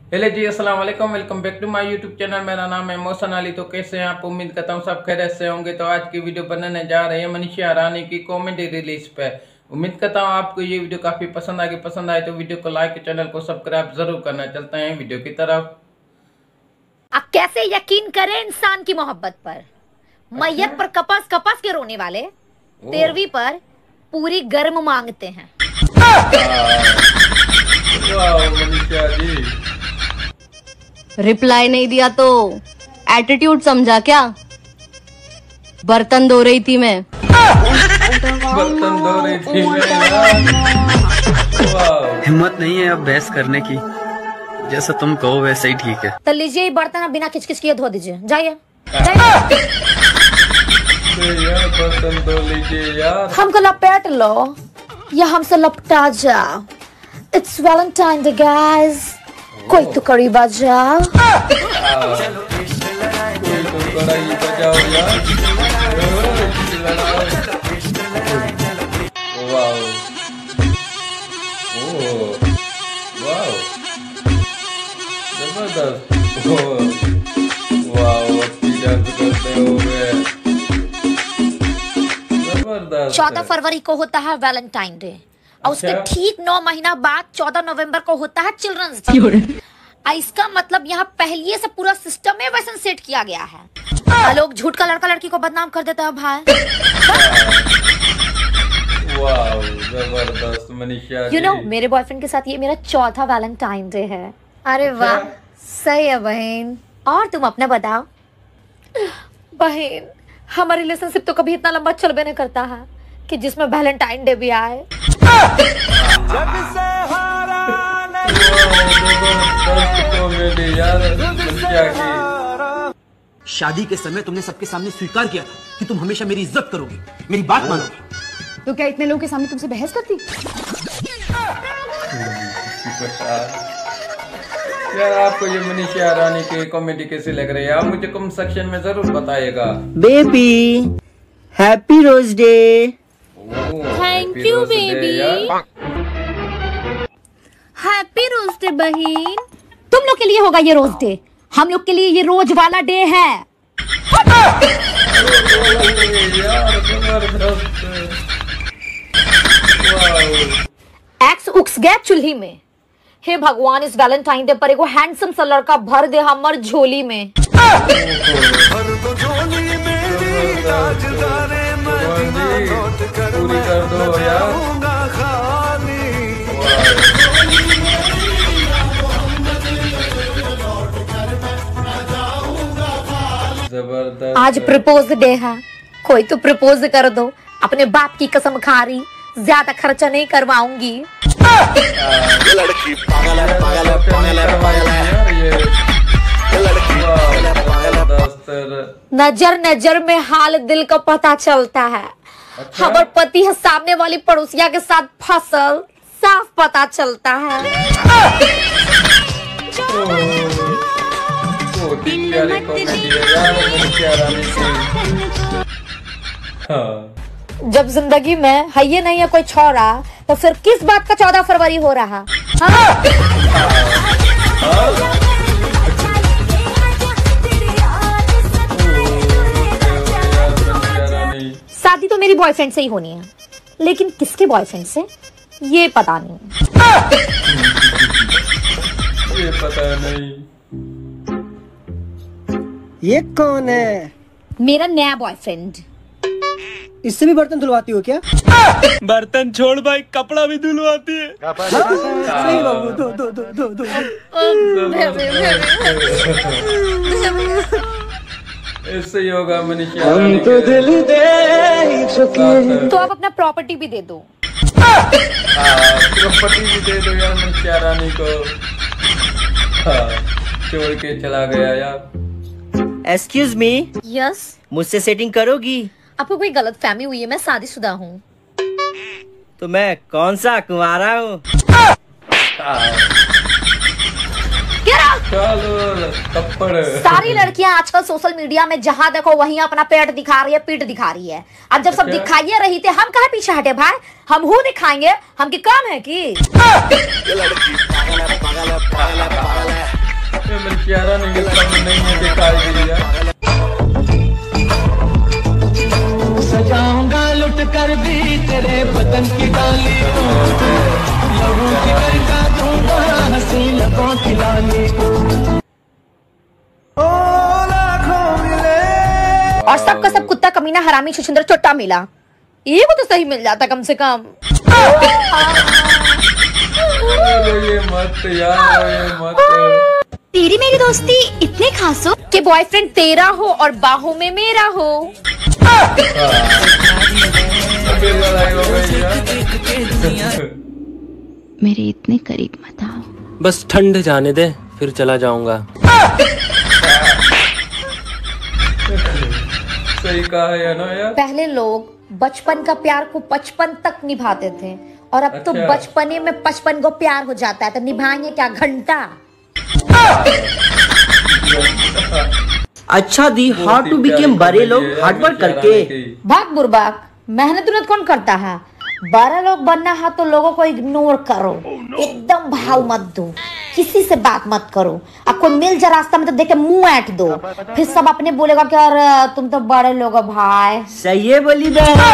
Hello जी, अस्सलाम वालेकुम। Welcome back to my YouTube channel. मेरा नाम है मोहसन अली। तो कैसे हैं आप? उम्मीद करता हूँ सब खैरियत से होंगे। तो आज की वीडियो बनाने जा रहे हैं मनीषा रानी की कॉमेडी रिलीज पे। उम्मीद करता हूँ आपको ये वीडियो काफी पसंद आएगी। पसंद आए तो वीडियो को लाइक, चैनल को सब्सक्राइब जरूर करना। चलते हैं वीडियो की तरफ। आप कैसे यकीन करें इंसान की मोहब्बत पर? मैयत पर कपास कपास के रोने वाले 13वीं पर पूरी गर्म मांगते हैं। मनीषा जी रिप्लाई नहीं दिया तो एटीट्यूड समझा क्या? बर्तन धो रही थी मैं। बर्तन धो रही थी हिम्मत नहीं है अब बहस करने की। जैसा तुम कहो वैसा ही ठीक है। तो लीजिए ये बर्तन अब बिना किचकिच किए धो दीजिए। जाइए यार, बर्तन धो लीजिए यार। हमको लपेट लो या हमसे लपटा जाओ। इट्स वैलेंटाइन डे गाइस, कोई तो करीब आ जाओ। कोई तो कड़ाई बजाओ यार। वाओ, ओह वाओ, जबरदस्त। वाओ, अच्छी डांस करते हो वे, जबरदस्त। 14 फरवरी को होता है वैलेंटाइन डे और उसके ठीक 9 महीना बाद 14 नवंबर को होता है चिल्ड्रंस डे। इसका मतलब यहाँ पहले से पूरा सिस्टम में वैसे सेट किया गया है। लोग झूठ का लड़का लड़की को बदनाम कर देता है भाई। वाओ, जबरदस्त मनीषा जी। यू नो, मेरे बॉयफ्रेंड के साथ ये मेरा चौथा वैलेंटाइन डे है। अरे वाह, सही है बहन। और तुम अपना बताओ बहन। हमारा रिलेशनशिप तो कभी इतना लंबा चलबे नहीं करता है कि जिसमें वैलेंटाइन डे भी आए। शादी के समय तुमने सबके सामने स्वीकार किया था कि तुम हमेशा मेरी इज्जत करोगे, मेरी बात मानोगे। तो क्या इतने लोगों के सामने तुमसे बहस करती? यार, आपको ये मनीषा रानी की कॉमेडी कैसी लग रही है? आप मुझे कमेंट सेक्शन में जरूर बताइएगा। Baby happy rose day. Thank you baby. Happy rose day बहन। तुम लोग के लिए होगा ये रोज डे, हम लोग के लिए ये रोज वाला डे है। एक्स उक्स गया चूल्ही में। हे भगवान, इस वैलेंटाइन डे पर एगो हैंडसम सा लड़का भर दे हमर झोली में। पूरी कर दो यार। जबरदस्त। आज प्रपोज डे है, कोई तो प्रपोज कर दो। अपने बाप की कसम खा रही, ज्यादा खर्चा नहीं करवाऊंगी। नजर नजर में हाल दिल का पता चलता है। अच्छा? हमार पति है सामने वाली पड़ोसिया के साथ फसल, साफ पता चलता है। जब जिंदगी में है ये नहीं है कोई छोरा, तो फिर किस बात का 14 फरवरी हो रहा? शादी तो मेरी बॉयफ्रेंड से ही होनी है, लेकिन किसके बॉयफ्रेंड से ये पता नहीं। ये पता नहीं। ये कौन है? मेरा नया बॉयफ्रेंड। इससे भी बर्तन धुलवाती हो क्या? बर्तन छोड़ भाई, कपड़ा भी धुलवाती है। सही बाबू, दो दो दो दो दो। इससे ही होगा मनीषा। हम तो दिल दे चुके। तो आप अपना प्रॉपर्टी भी दे दो। प्रॉपर्टी भी दे दो यार मनीषा रानी को। छोड़ के चला गया यार। एक्सक्यूज मी, यस, मुझसे सेटिंग करोगी? आपको कोई गलत फहमी हुई है, मैं शादीशुदा हूँ। तो मैं कौन सा कुंवारा हूँ? थप्पड़। सारी लड़कियां आजकल सोशल मीडिया में जहां देखो वहीं अपना पेट दिखा रही है, पीठ दिखा रही है। अब जब सब दिखाइए रही थे, हम कहाँ पीछे हटे भाई? हम हूँ दिखाएंगे, हम की काम है कि मनीषा रानी के सामने नहीं दिखाई गई है। सजाऊंगा लुट कर भी तेरे बदन की डाली, लबों की करका दूंगा हंसी लबों की लाली। और सबका सब कुत्ता कमीना हरामी छुछुंदर चोट्टा मिला, ये वो तो सही मिल जाता कम से कम। ये मत यार, ये मत। तेरी मेरी दोस्ती इतने खास हो कि बॉयफ्रेंड तेरा हो और बाहों में मेरा हो। मेरे इतने करीब मत आओ। बस ठंड जाने दे, फिर चला जाऊंगा। सही कहा है ना यार। पहले लोग बचपन का प्यार को 55 तक निभाते थे, और अब तो बचपने में 55 को प्यार हो जाता है, तो निभाएंगे क्या घंटा। अच्छा दी, हाउ टू बिकेम बड़े लोग हार्ड वर्क करके। भाग बुरबाक, मेहनत उन्नत कौन करता है। बड़ा लोग बनना है तो लोगों को इग्नोर करो, एकदम भाव मत दो, किसी से बात मत करो। अब कोई मिल जा रास्ता में तो देखे मुंह ऐंठ दो, फिर सब अपने बोलेगा कि यार तुम तो बड़े लोग हो भाई। सही है बोली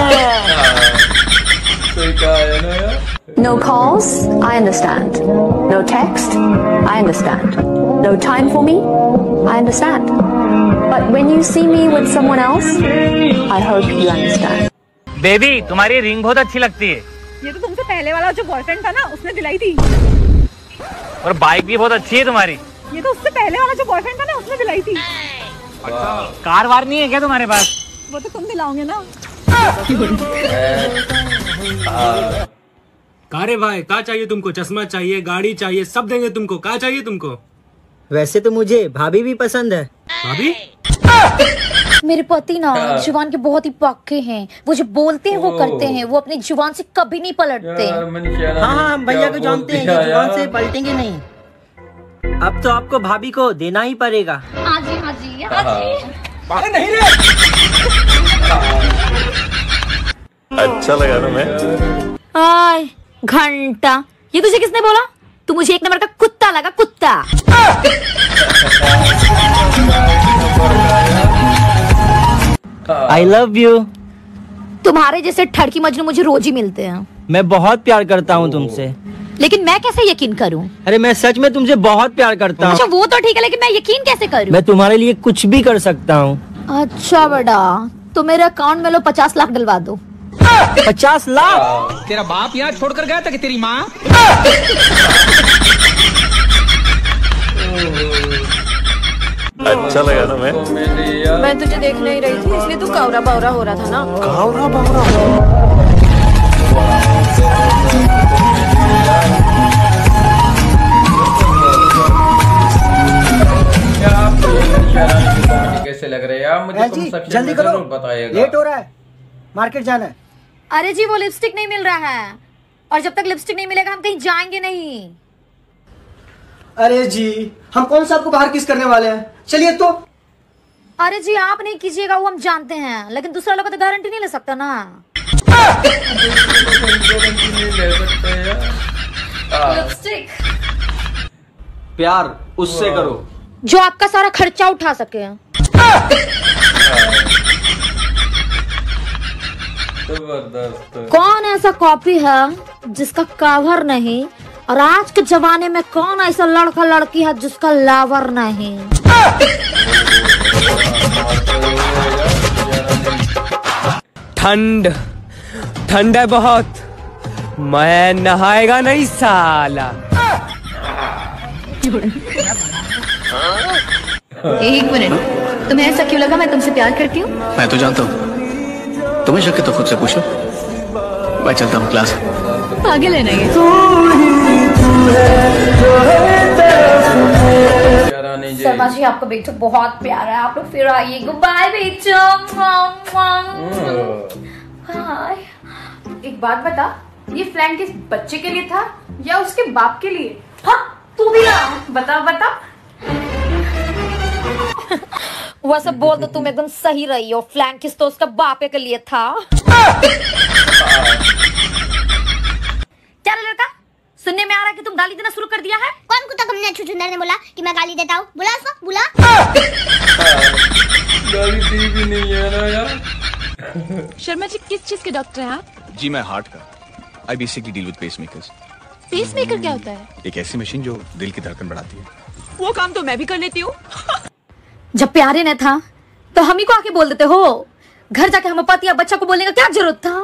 No calls, I understand. No text, I understand. No time for me, I understand. But when you see me with someone else, I hope you understand. Baby, तुम्हारी रिंग बहुत अच्छी लगती है। ये तो तुमसे पहले वाला जो बॉयफ्रेंड था ना, उसने दिलाई थी। और बाइक भी बहुत अच्छी है तुम्हारी। ये तो उससे पहले वाला जो बॉयफ्रेंड था ना, उसने दिलाई थी। कार वार नहीं है क्या तुम्हारे पास? वो तो तुम दिलाओगे ना। कारे भाई, क्या चाहिए तुमको? चश्मा चाहिए, गाड़ी चाहिए, सब देंगे तुमको। क्या चाहिए तुमको? वैसे तो मुझे भाभी भी पसंद है। भाभी? मेरे पति ना जुबान के बहुत ही पक्के हैं, वो जो बोलते हैं वो करते हैं, वो अपनी जुबान से कभी नहीं पलटते। हाँ हाँ, हम भैया को जानते हैं, ये जुबान से पलटेंगे नहीं। अब तो आपको भाभी को देना ही पड़ेगा। हाँ जी, हाँ जी, हाँ जी। नहीं रे। अच्छा लगा ना मैं? आय घंटा, ये तुझे किसने बोला? तू मुझे एक नंबर का कुत्ता लगा, कुत्ता। I love you। तुम्हारे जैसे ठड़की मजनू मुझे रोज ही मिलते हैं। मैं बहुत प्यार करता हूँ तुमसे। लेकिन मैं कैसे यकीन करूँ? अरे मैं सच में तुमसे बहुत प्यार करता हूँ। अच्छा वो तो ठीक है, लेकिन मैं यकीन कैसे करूँ? मैं तुम्हारे लिए कुछ भी कर सकता हूँ। अच्छा बेटा, तो मेरे अकाउंट में लो 50 लाख डलवा दो। 50 लाख? तेरा बाप यहाँ छोड़कर गया था कि तेरी माँ? अच्छा लगा ना मैं? मैं तुझे देख नहीं रही थी, इसलिए तू कावरा बावरा हो रहा था ना। कावरा बावरा? कैसे लग रहे हैं यार? मुझे जल्दी करो, बताइएगा, लेट हो रहा है, मार्केट जाना है। अरे जी वो लिपस्टिक नहीं मिल रहा है, और जब तक लिपस्टिक नहीं मिलेगा हम कहीं जाएंगे नहीं। अरे जी, हम कौन सा आपको बाहर किस करने वाले हैं, चलिए तो। अरे जी आप नहीं कीजिएगा, वो हम जानते हैं, लेकिन दूसरा लोग तो गारंटी नहीं ले सकता ना। लिपस्टिक प्यार उससे करो जो आपका सारा खर्चा उठा सके। कौन ऐसा कॉपी है जिसका कवर नहीं, और आज के जमाने में कौन ऐसा लड़का लड़की है जिसका लावर नहीं? ठंड ठंड है बहुत, मैं नहाएगा नहीं साला। एक मिनट, तुम्हें ऐसा क्यों लगा मैं तुमसे प्यार करती हूँ? मैं तो जानता हूँ, तुम्हें शक है तो खुद से पूछो। मैं चलता हूँ क्लास। पागल है ना ये? शर्मा जी आपका बेटा बहुत प्यारा है, आप लोग फिर आइए। बाय बेटा। हाय, एक बात बता, ये फ्लैन किस बच्चे के लिए था या उसके बाप के लिए? हाँ तू भी ना बता बता। वह सब बोल दो, तुम एकदम सही रही हो। फ्लैन किस तो उसका बापे के लिए था। क्या लड़का सुनने में आ रहा है कि तुम गाली देना शुरू कर दिया है। कौन कुत्ता तुमने छुछुंदर ने बोला कि मैं गाली देता हूँ? बुला उसको, बुला। गाली दी भी नहीं है ना यार। शर्मा जी किस चीज के डॉक्टर हैं आप? जी मैं हार्ट का। I basically deal with pacemakers। Pacemaker क्या होता है? एक ऐसी मशीन जो दिल की धड़कन बढ़ाती है। वो काम तो मैं भी कर लेती हूँ। जब प्यारे न था तो हम ही को आके बोल देते हो। घर जाके हम पति या बच्चा को बोलने का क्या जरूरत था?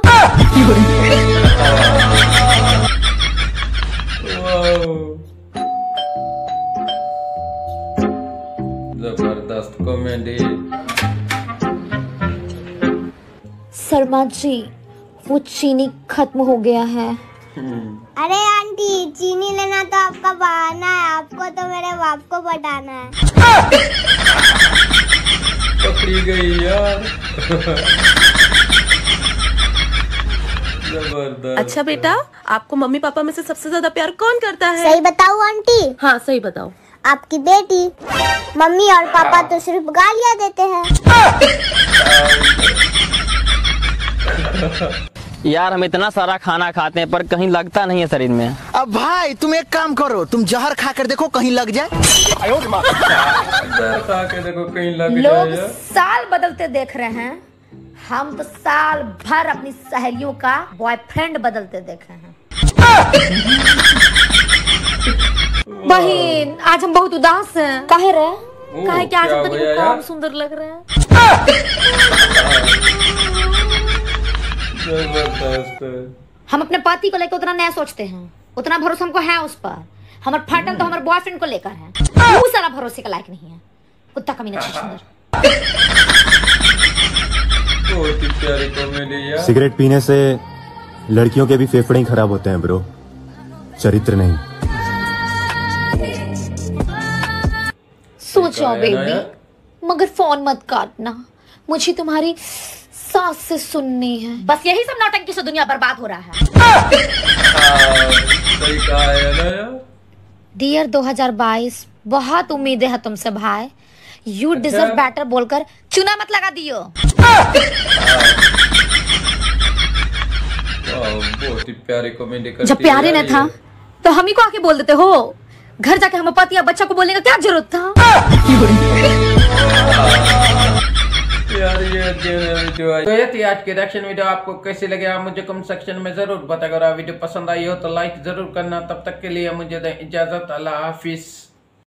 जबरदस्त कॉमेडी। शर्मा जी वो चीनी खत्म हो गया है। अरे आंटी, चीनी लेना तो आपका बहाना है, आपको तो मेरे बाप को पटाना है। पकड़ी गई यार। जबरदस्त। अच्छा बेटा, आपको मम्मी पापा में से सबसे ज्यादा प्यार कौन करता है? सही बताऊं आंटी? हाँ सही बताओ। आपकी बेटी। मम्मी और पापा तो सिर्फ गालियां देते हैं। यार हम इतना सारा खाना खाते हैं पर कहीं लगता नहीं है शरीर में। अब भाई तुम एक काम करो, तुम जहर खा कर देखो कहीं लग जाए। जहर खा के देखो कहीं लग लोग जाए। साल बदलते देख रहे हैं, हम तो साल भर अपनी सहेलियों का बॉयफ्रेंड बदलते देख रहे हैं। बहन आज हम बहुत उदास हैं। काहे रे? काहे कि आज हम तो कम सुंदर लग रहे हैं। हम अपने पति को लेकर उतना नया सोचते हैं, उतना भरोसा हमको है उस पर। हमारे फाटल तो हमारे बॉयफ्रेंड को लेकर है, वो सारा भरोसे का लायक नहीं है। कुत्ता कमीना सुंदर। बहुत ही प्यारी कॉमेडी यार। सिगरेट पीने से लड़कियों के भी फेफड़े ही खराब होते हैं ब्रो, चरित्र नहीं। सोचो बेबी, मगर फोन मत काटना, मुझे तुम्हारी सास से सुननी है। बस यही सब नौटंकी से दुनिया बर्बाद हो रहा है। सही कहा है ना यार। डियर 2022, बहुत उम्मीदें हैं तुमसे भाई। यू डिजर्व बेटर बोलकर चुना मत लगा दियो। बहुत ही प्यारी कॉमेडी करती है। जब प्यारे न था तो हम ही को आके बोल देते हो। घर जाके हम पति या बच्चा को बोलने का क्या जरूरत था? यार ये वीडियो तो ये थी आज की रिएक्शन वीडियो। आपको कैसी लगे आप मुझे कमेंट सेक्शन में जरूर बताएं। अगर वीडियो पसंद आई हो तो लाइक जरूर करना। तब तक के लिए मुझे दें इजाजत। अल्लाह हाफिज।